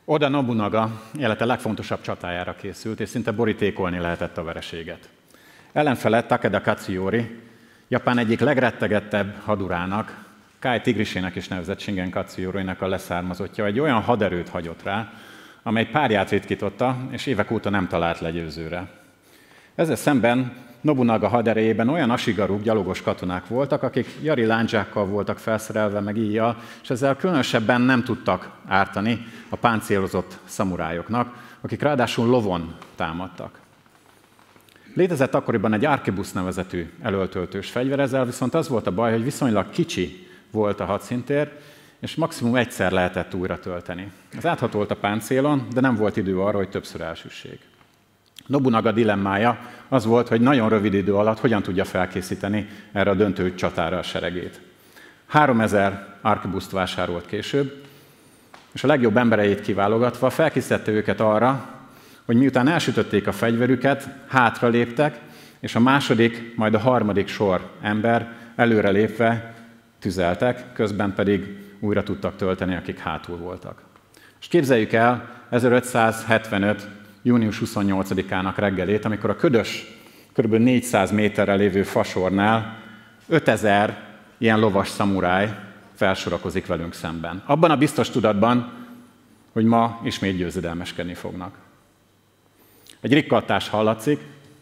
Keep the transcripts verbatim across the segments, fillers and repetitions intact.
Oda Nobunaga élete legfontosabb csatájára készült, és szinte borítékolni lehetett a vereséget. Ellenfele Takeda Katsuyori, Japán egyik legrettegettebb hadurának, Kai tigrisének is nevezett Shingen Katsuyorinak a leszármazottja, egy olyan haderőt hagyott rá, amely párját ritkította, és évek óta nem talált legyőzőre. Ezzel szemben Nobunaga haderejében olyan asigaruk, gyalogos katonák voltak, akik jari láncsákkal voltak felszerelve, meg íjjal, és ezzel különösebben nem tudtak ártani a páncélozott szamurájoknak, akik ráadásul lovon támadtak. Létezett akkoriban egy arquebus nevezetű elöltöltős fegyver, ezzel viszont az volt a baj, hogy viszonylag kicsi volt a hadszintér, és maximum egyszer lehetett újra tölteni. Ez áthatolt a páncélon, de nem volt idő arra, hogy többször elsüssék. Nobunaga dilemmája az volt, hogy nagyon rövid idő alatt hogyan tudja felkészíteni erre a döntő csatára a seregét. háromezer arquebust vásárolt később, és a legjobb embereit kiválogatva felkészítette őket arra, hogy miután elsütötték a fegyverüket, hátraléptek, és a második, majd a harmadik sor ember előrelépve tüzeltek, közben pedig újra tudtak tölteni, akik hátul voltak. És képzeljük el ezerötszázhetvenöt. június huszonnyolcadikának reggelét, amikor a ködös, kb. négyszáz méterre lévő fasornál ötezer ilyen lovas szamuráj felsorakozik velünk szemben. Abban a biztos tudatban, hogy ma ismét győzedelmeskedni fognak. Egy rikkattás hallatszik,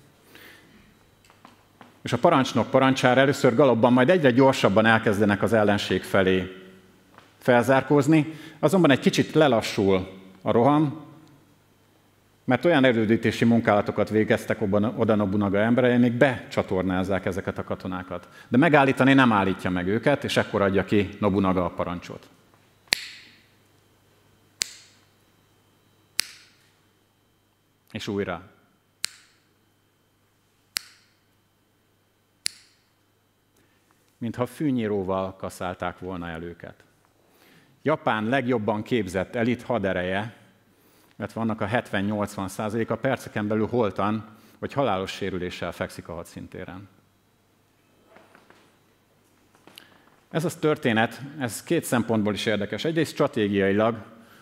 és a parancsnok parancsára először galopban, majd egyre gyorsabban elkezdenek az ellenség felé felzárkózni, azonban egy kicsit lelassul a roham, mert olyan erődítési munkálatokat végeztek Oda Nobunaga emberei, még becsatornázzák ezeket a katonákat. De megállítani nem állítja meg őket, és ekkor adja ki Nobunaga a parancsot. És újra. Mintha fűnyíróval kaszálták volna el őket. Japán legjobban képzett elit hadereje, mert vannak a hetven-nyolcvan százaléka perceken belül holtan vagy halálos sérüléssel fekszik a hadszintéren. Ez a történet, ez két szempontból is érdekes. Egyrészt stratégiailag,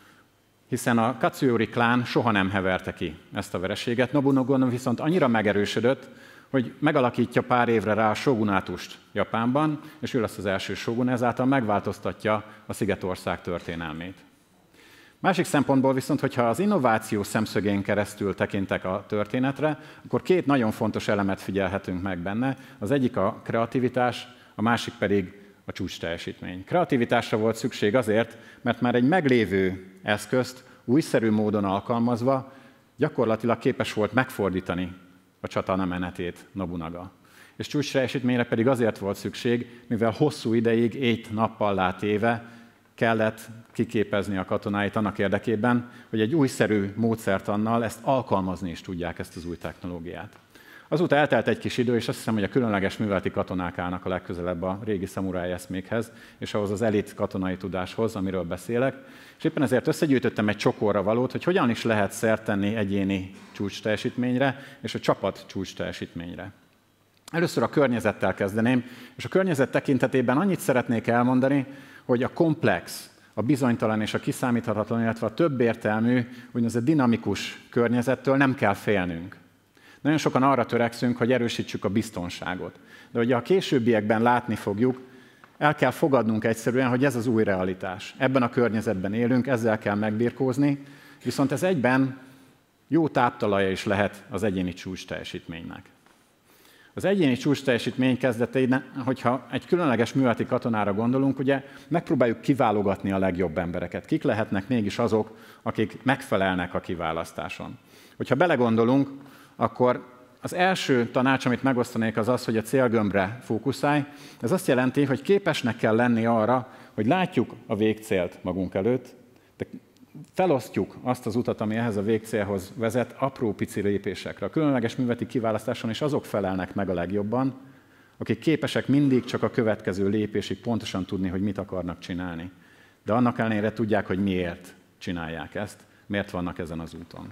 hiszen a Katsuyori klán soha nem heverte ki ezt a vereséget. Nobunaga viszont annyira megerősödött, hogy megalakítja pár évre rá a shogunátust Japánban, és ő lesz az első shogun, ezáltal megváltoztatja a Szigetország történelmét. Másik szempontból viszont, hogyha az innováció szemszögén keresztül tekintek a történetre, akkor két nagyon fontos elemet figyelhetünk meg benne. Az egyik a kreativitás, a másik pedig a csúcsteljesítmény. Kreativitásra volt szükség azért, mert már egy meglévő eszközt újszerű módon alkalmazva gyakorlatilag képes volt megfordítani a csata menetét Nobunaga. És csúcsteljesítményre pedig azért volt szükség, mivel hosszú ideig, éjt-nappallá téve kellett kiképezni a katonáit annak érdekében, hogy egy újszerű módszertannal ezt alkalmazni is tudják, ezt az új technológiát. Azóta eltelt egy kis idő, és azt hiszem, hogy a különleges műveleti katonák állnak a legközelebb a régi szamuráj eszmékhez, és ahhoz az elit katonai tudáshoz, amiről beszélek. És éppen ezért összegyűjtöttem egy csokorra valót, hogy hogyan is lehet szert tenni egyéni csúcsteljesítményre, és a csapat csúcsteljesítményre. Először a környezettel kezdeném, és a környezet tekintetében annyit szeretnék elmondani, hogy a komplex, a bizonytalan és a kiszámíthatatlan, illetve a többértelmű, úgynevezett dinamikus környezettől nem kell félnünk. Nagyon sokan arra törekszünk, hogy erősítsük a biztonságot. De ugye a későbbiekben látni fogjuk, el kell fogadnunk egyszerűen, hogy ez az új realitás. Ebben a környezetben élünk, ezzel kell megbirkózni, viszont ez egyben jó táptalaja is lehet az egyéni csúcsteljesítménynek. Az egyéni csúcsteljesítmény kezdetében, hogyha egy különleges műveleti katonára gondolunk, ugye megpróbáljuk kiválogatni a legjobb embereket. Kik lehetnek mégis azok, akik megfelelnek a kiválasztáson. Hogyha belegondolunk, akkor az első tanács, amit megosztanék, az az, hogy a célgömbre fókuszálj. Ez azt jelenti, hogy képesnek kell lenni arra, hogy látjuk a végcélt magunk előtt, de felosztjuk azt az utat, ami ehhez a végcélhoz vezet, apró pici lépésekre. A különleges műveleti kiválasztáson is azok felelnek meg a legjobban, akik képesek mindig csak a következő lépésig pontosan tudni, hogy mit akarnak csinálni. De annak ellenére tudják, hogy miért csinálják ezt, miért vannak ezen az úton.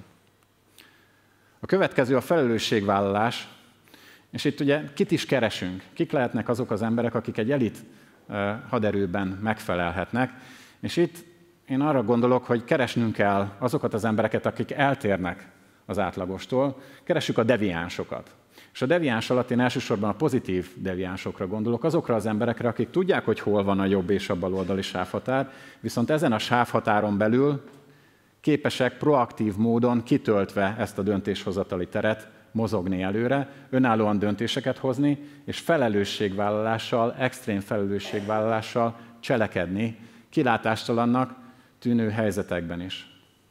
A következő a felelősségvállalás, és itt ugye kit is keresünk, kik lehetnek azok az emberek, akik egy elit haderőben megfelelhetnek, és itt én arra gondolok, hogy keresnünk kell azokat az embereket, akik eltérnek az átlagostól, keressük a deviánsokat. És a deviáns alatt én elsősorban a pozitív deviánsokra gondolok, azokra az emberekre, akik tudják, hogy hol van a jobb és a baloldali sávhatár, viszont ezen a sávhatáron belül képesek proaktív módon kitöltve ezt a döntéshozatali teret mozogni előre, önállóan döntéseket hozni, és felelősségvállalással, extrém felelősségvállalással cselekedni, kilátástalannak tűnő helyzetekben is.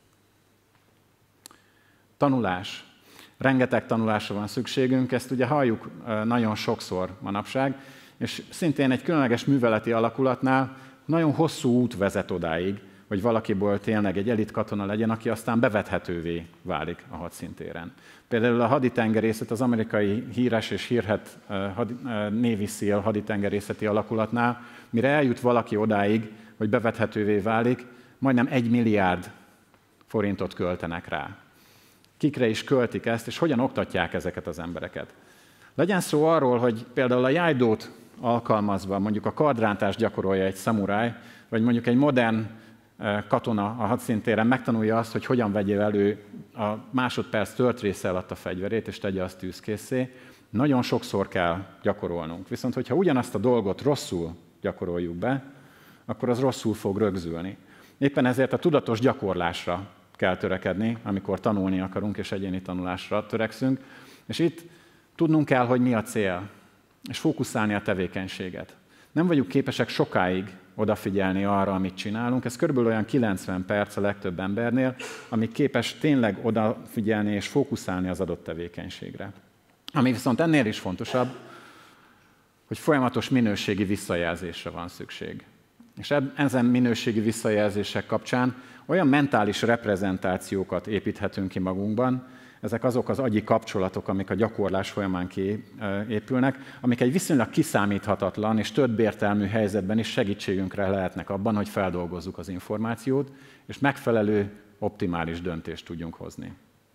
Tanulás. Rengeteg tanulásra van szükségünk, ezt ugye halljuk nagyon sokszor manapság, és szintén egy különleges műveleti alakulatnál nagyon hosszú út vezet odáig, hogy valakiból tényleg egy elit katona legyen, aki aztán bevethetővé válik a hadszintéren. Például a haditengerészet, az amerikai híres és hírhedt Navy SEAL haditengerészeti alakulatnál, mire eljut valaki odáig, hogy bevethetővé válik, majdnem egy milliárd forintot költenek rá. Kikre is költik ezt, és hogyan oktatják ezeket az embereket. Legyen szó arról, hogy például a jájdót alkalmazva mondjuk a kardrántást gyakorolja egy szamuráj, vagy mondjuk egy modern katona a hadszintéren megtanulja azt, hogy hogyan vegye elő a másodperc tört része alatt a fegyverét, és tegye azt tűzkészé. Nagyon sokszor kell gyakorolnunk. Viszont, hogyha ugyanazt a dolgot rosszul gyakoroljuk be, akkor az rosszul fog rögzülni. Éppen ezért a tudatos gyakorlásra kell törekedni, amikor tanulni akarunk, és egyéni tanulásra törekszünk. És itt tudnunk kell, hogy mi a cél, és fókuszálni a tevékenységet. Nem vagyunk képesek sokáig odafigyelni arra, amit csinálunk. Ez körülbelül olyan kilencven perc a legtöbb embernél, ami képes tényleg odafigyelni és fókuszálni az adott tevékenységre. Ami viszont ennél is fontosabb, hogy folyamatos minőségi visszajelzésre van szükség. És ezen minőségi visszajelzések kapcsán olyan mentális reprezentációkat építhetünk ki magunkban, ezek azok az agyi kapcsolatok, amik a gyakorlás folyamán kiépülnek, amik egy viszonylag kiszámíthatatlan és több értelmű helyzetben is segítségünkre lehetnek abban, hogy feldolgozzuk az információt, és megfelelő, optimális döntést tudjunk hozni.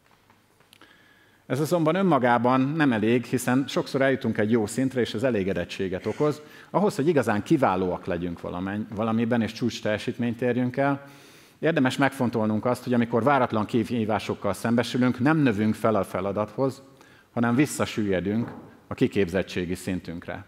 Ez azonban önmagában nem elég, hiszen sokszor eljutunk egy jó szintre, és ez elégedettséget okoz. Ahhoz, hogy igazán kiválóak legyünk valamiben, és csúcs teljesítményt érjünk el, érdemes megfontolnunk azt, hogy amikor váratlan kihívásokkal szembesülünk, nem növünk fel a feladathoz, hanem visszasüllyedünk a kiképzettségi szintünkre.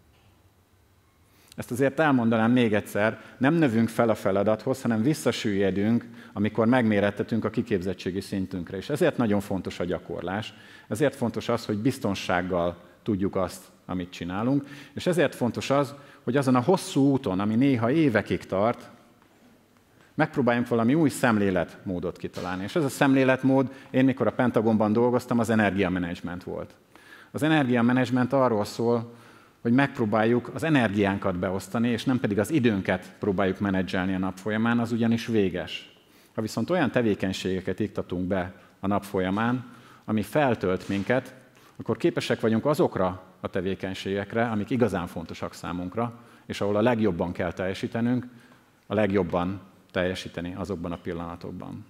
Ezt azért elmondanám még egyszer, nem növünk fel a feladathoz, hanem visszasüllyedünk, amikor megmérettetünk a kiképzettségi szintünkre. És ezért nagyon fontos a gyakorlás, ezért fontos az, hogy biztonsággal tudjuk azt, amit csinálunk, és ezért fontos az, hogy azon a hosszú úton, ami néha évekig tart, megpróbáljunk valami új szemléletmódot kitalálni. És ez a szemléletmód, én mikor a Pentagonban dolgoztam, az energiamenedzsment volt. Az energiamenedzsment arról szól, hogy megpróbáljuk az energiánkat beosztani, és nem pedig az időnket próbáljuk menedzselni a nap folyamán, az ugyanis véges. Ha viszont olyan tevékenységeket iktatunk be a nap folyamán, ami feltölt minket, akkor képesek vagyunk azokra a tevékenységekre, amik igazán fontosak számunkra, és ahol a legjobban kell teljesítenünk, a legjobban teljesíteni azokban a pillanatokban.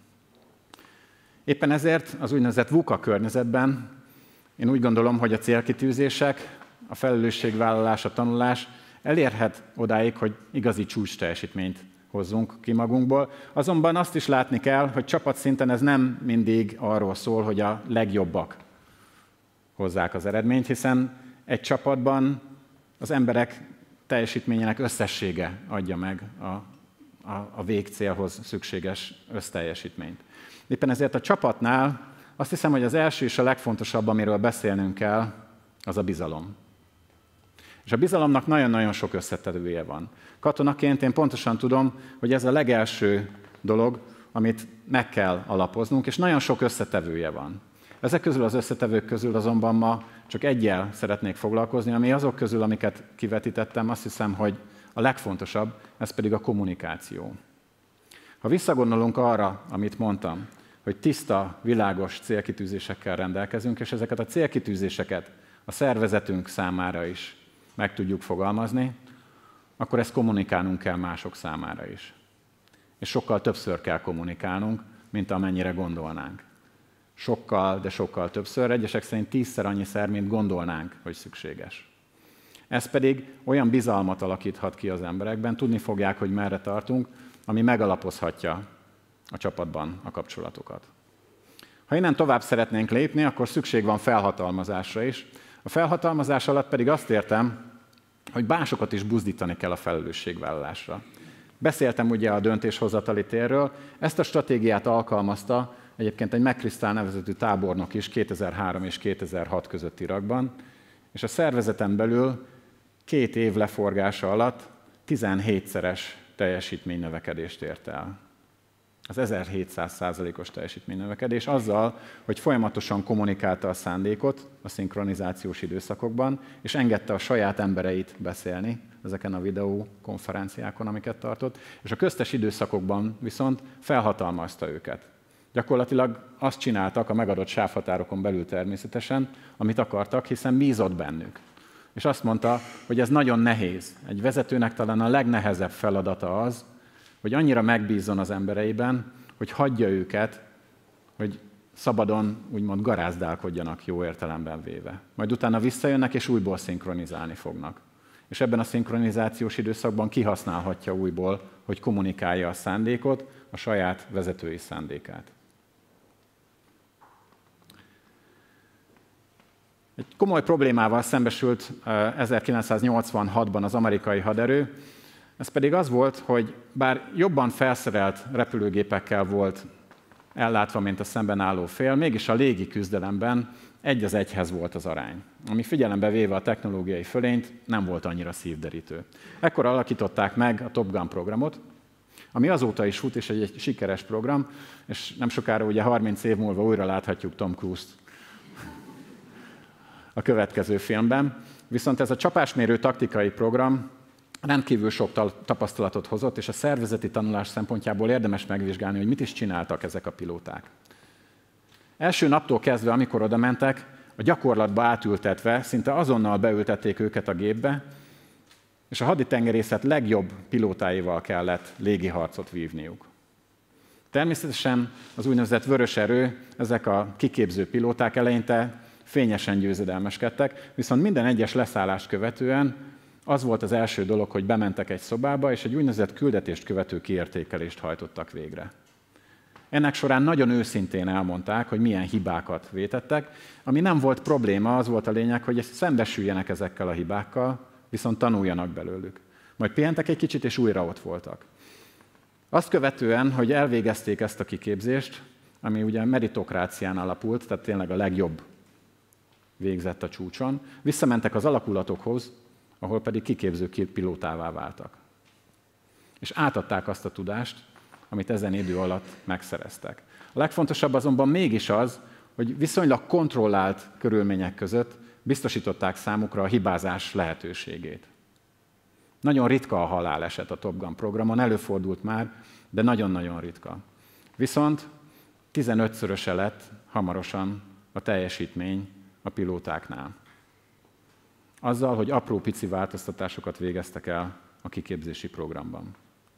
Éppen ezért az úgynevezett VUCA környezetben én úgy gondolom, hogy a célkitűzések, a felelősségvállalás, a tanulás elérhet odáig, hogy igazi csúcs teljesítményt hozzunk ki magunkból. Azonban azt is látni kell, hogy csapatszinten ez nem mindig arról szól, hogy a legjobbak hozzák az eredményt, hiszen egy csapatban az emberek teljesítményének összessége adja meg a, a, a végcélhoz szükséges összteljesítményt. Éppen ezért a csapatnál azt hiszem, hogy az első és a legfontosabb, amiről beszélnünk kell, az a bizalom. És a bizalomnak nagyon-nagyon sok összetevője van. Katonaként én pontosan tudom, hogy ez a legelső dolog, amit meg kell alapoznunk, és nagyon sok összetevője van. Ezek közül az összetevők közül azonban ma csak egyel szeretnék foglalkozni, ami azok közül, amiket kivetítettem, azt hiszem, hogy a legfontosabb, ez pedig a kommunikáció. Ha visszagondolunk arra, amit mondtam, hogy tiszta, világos célkitűzésekkel rendelkezünk, és ezeket a célkitűzéseket a szervezetünk számára is meg tudjuk fogalmazni, akkor ezt kommunikálnunk kell mások számára is. És sokkal többször kell kommunikálnunk, mint amennyire gondolnánk. Sokkal, de sokkal többször, egyesek szerint tízszer annyiszer, mint gondolnánk, hogy szükséges. Ez pedig olyan bizalmat alakíthat ki az emberekben, tudni fogják, hogy merre tartunk, ami megalapozhatja a csapatban a kapcsolatokat. Ha innen tovább szeretnénk lépni, akkor szükség van felhatalmazásra is. A felhatalmazás alatt pedig azt értem, hogy másokat is buzdítani kell a felelősségvállalásra. Beszéltem ugye a döntéshozatali térről, ezt a stratégiát alkalmazta egyébként egy McChrystal nevezetű tábornok is kétezer-három és kétezer-hat között Irakban, és a szervezeten belül két év leforgása alatt tizenhétszeres teljesítménynövekedést ért el. Az ezerhétszáz százalékos teljesítménynövekedés azzal, hogy folyamatosan kommunikálta a szándékot a szinkronizációs időszakokban, és engedte a saját embereit beszélni ezeken a videókonferenciákon, amiket tartott, és a köztes időszakokban viszont felhatalmazta őket. Gyakorlatilag azt csináltak a megadott sávhatárokon belül természetesen, amit akartak, hiszen bízott bennük. És azt mondta, hogy ez nagyon nehéz. Egy vezetőnek talán a legnehezebb feladata az, hogy annyira megbízzon az embereiben, hogy hagyja őket, hogy szabadon, úgymond garázdálkodjanak jó értelemben véve. Majd utána visszajönnek, és újból szinkronizálni fognak. És ebben a szinkronizációs időszakban kihasználhatja újból, hogy kommunikálja a szándékot, a saját vezetői szándékát. Egy komoly problémával szembesült ezerkilencszáznyolcvanhatban az amerikai haderő, ez pedig az volt, hogy bár jobban felszerelt repülőgépekkel volt ellátva, mint a szemben álló fél, mégis a légi küzdelemben egy az egyhez volt az arány, ami figyelembe véve a technológiai fölényt nem volt annyira szívderítő. Ekkor alakították meg a Top Gun programot, ami azóta is fut, és egy, egy sikeres program, és nem sokára ugye harminc év múlva újra láthatjuk Tom Cruise-t a következő filmben. Viszont ez a csapásmérő taktikai program rendkívül sok tapasztalatot hozott, és a szervezeti tanulás szempontjából érdemes megvizsgálni, hogy mit is csináltak ezek a pilóták. Első naptól kezdve, amikor oda mentek, a gyakorlatba átültetve, szinte azonnal beültették őket a gépbe, és a haditengerészet legjobb pilótáival kellett légiharcot vívniuk. Természetesen az úgynevezett vörös erő, ezek a kiképző pilóták eleinte fényesen győzedelmeskedtek, viszont minden egyes leszállást követően az volt az első dolog, hogy bementek egy szobába, és egy úgynevezett küldetést követő kiértékelést hajtottak végre. Ennek során nagyon őszintén elmondták, hogy milyen hibákat vétettek, ami nem volt probléma, az volt a lényeg, hogy szembesüljenek ezekkel a hibákkal, viszont tanuljanak belőlük. Majd pihentek egy kicsit, és újra ott voltak. Azt követően, hogy elvégezték ezt a kiképzést, ami ugye meritokrácián alapult, tehát tényleg a legjobb végzett a csúcson, visszamentek az alakulatokhoz, ahol pedig kiképző pilótává váltak. És átadták azt a tudást, amit ezen idő alatt megszereztek. A legfontosabb azonban mégis az, hogy viszonylag kontrollált körülmények között biztosították számukra a hibázás lehetőségét. Nagyon ritka a haláleset a Top Gun programon, előfordult már, de nagyon-nagyon ritka. Viszont tizenötszöröse lett hamarosan a teljesítmény a pilótáknál. Azzal, hogy apró pici változtatásokat végeztek el a kiképzési programban.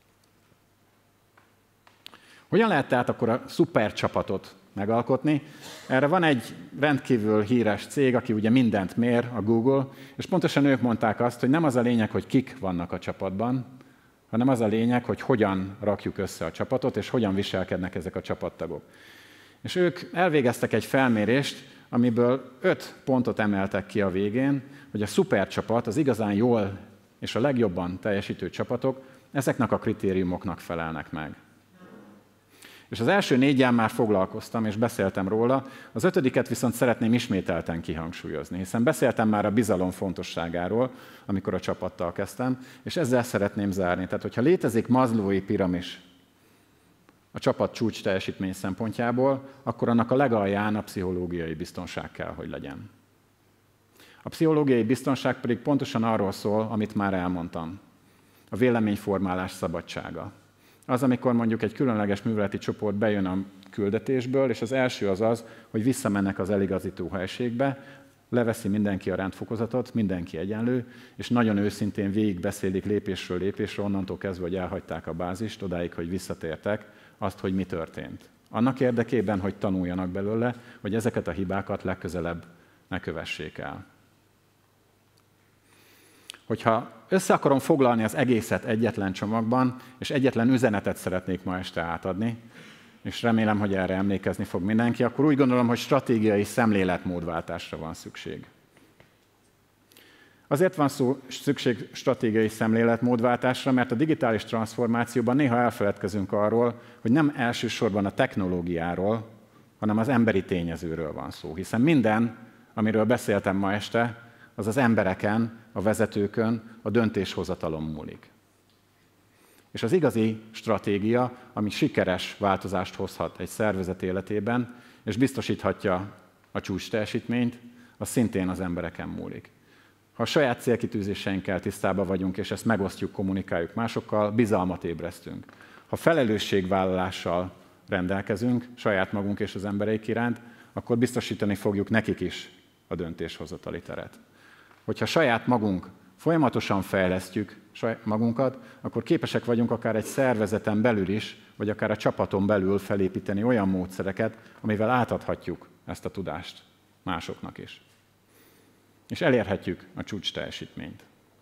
Hogyan lehet tehát akkor a szuper csapatot megalkotni? Erre van egy rendkívül híres cég, aki ugye mindent mér, a Google, és pontosan ők mondták azt, hogy nem az a lényeg, hogy kik vannak a csapatban, hanem az a lényeg, hogy hogyan rakjuk össze a csapatot, és hogyan viselkednek ezek a csapattagok. És ők elvégeztek egy felmérést, amiből öt pontot emeltek ki a végén, hogy a szupercsapat, az igazán jól és a legjobban teljesítő csapatok ezeknek a kritériumoknak felelnek meg. És az első négyen már foglalkoztam, és beszéltem róla, az ötödiket viszont szeretném ismételten kihangsúlyozni, hiszen beszéltem már a bizalom fontosságáról, amikor a csapattal kezdtem, és ezzel szeretném zárni. Tehát, hogyha létezik Maslow-i piramis a csapat csúcs teljesítmény szempontjából, akkor annak a legalján a pszichológiai biztonság kell, hogy legyen. A pszichológiai biztonság pedig pontosan arról szól, amit már elmondtam. A véleményformálás szabadsága. Az, amikor mondjuk egy különleges műveleti csoport bejön a küldetésből, és az első az az, hogy visszamennek az eligazító helységbe, leveszi mindenki a rendfokozatot, mindenki egyenlő, és nagyon őszintén végigbeszélik lépésről lépésre, onnantól kezdve, hogy elhagyták a bázist, odáig, hogy visszatértek, azt, hogy mi történt. Annak érdekében, hogy tanuljanak belőle, hogy ezeket a hibákat legközelebb ne kövessék el. Hogyha össze akarom foglalni az egészet egyetlen csomagban, és egyetlen üzenetet szeretnék ma este átadni, és remélem, hogy erre emlékezni fog mindenki, akkor úgy gondolom, hogy stratégiai szemléletmódváltásra van szükség. Azért van szó, szükség stratégiai szemléletmódváltásra, mert a digitális transformációban néha elfeledkezünk arról, hogy nem elsősorban a technológiáról, hanem az emberi tényezőről van szó. Hiszen minden, amiről beszéltem ma este, az az embereken, a vezetőkön, a döntéshozatalon múlik. És az igazi stratégia, ami sikeres változást hozhat egy szervezet életében, és biztosíthatja a csúcs teljesítményt, az szintén az embereken múlik. Ha a saját célkitűzéseinkkel tisztában vagyunk, és ezt megosztjuk, kommunikáljuk másokkal, bizalmat ébresztünk. Ha felelősségvállalással rendelkezünk saját magunk és az embereik iránt, akkor biztosítani fogjuk nekik is a döntéshozatali teret. Hogyha saját magunk folyamatosan fejlesztjük magunkat, akkor képesek vagyunk akár egy szervezeten belül is, vagy akár a csapaton belül felépíteni olyan módszereket, amivel átadhatjuk ezt a tudást másoknak is. És elérhetjük a csúcs teljesítményt.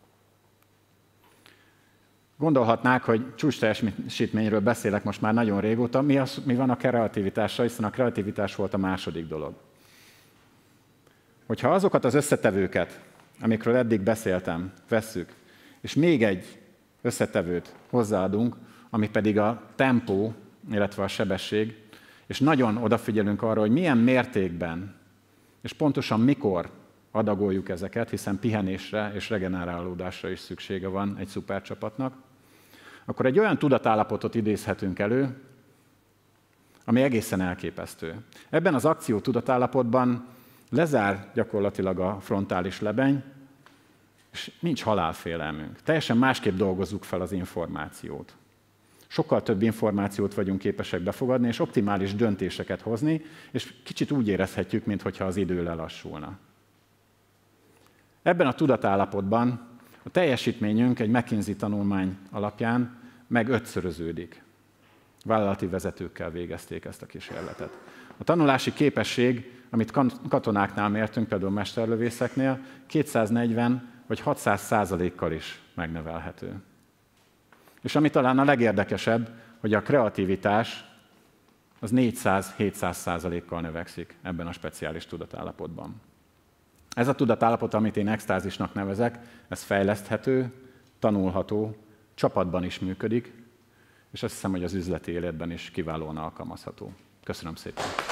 Gondolhatnák, hogy csúcs teljesítményről beszélek most már nagyon régóta. Mi, az, mi van a kreativitással, hiszen a kreativitás volt a második dolog. Hogyha azokat az összetevőket, amikről eddig beszéltem, vesszük, és még egy összetevőt hozzáadunk, ami pedig a tempó, illetve a sebesség, és nagyon odafigyelünk arra, hogy milyen mértékben, és pontosan mikor adagoljuk ezeket, hiszen pihenésre és regenerálódásra is szüksége van egy szupercsapatnak, akkor egy olyan tudatállapotot idézhetünk elő, ami egészen elképesztő. Ebben az akció tudatállapotban lezár gyakorlatilag a frontális lebeny, és nincs halálfélelmünk. Teljesen másképp dolgozzuk fel az információt. Sokkal több információt vagyunk képesek befogadni, és optimális döntéseket hozni, és kicsit úgy érezhetjük, mintha az idő lelassulna. Ebben a tudatállapotban a teljesítményünk egy McKinsey tanulmány alapján meg ötszöröződik. Vállalati vezetőkkel végezték ezt a kísérletet. A tanulási képesség, amit katonáknál mértünk, például mesterlövészeknél, kétszáznegyven vagy hatszáz százalékkal is megnövelhető. És ami talán a legérdekesebb, hogy a kreativitás az négyszáz-hétszáz százalékkal növekszik ebben a speciális tudatállapotban. Ez a tudatállapot, amit én extázisnak nevezek, ez fejleszthető, tanulható, csapatban is működik, és azt hiszem, hogy az üzleti életben is kiválóan alkalmazható. Köszönöm szépen!